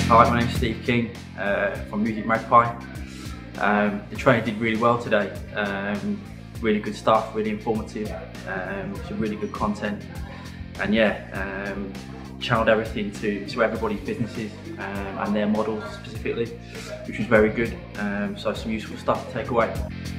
Hi, my name's Steve King from Music Magpie. The training did really well today. Really good stuff, really informative, some really good content, and yeah, channeled everything to everybody's businesses and their models specifically, which was very good. So some useful stuff to take away.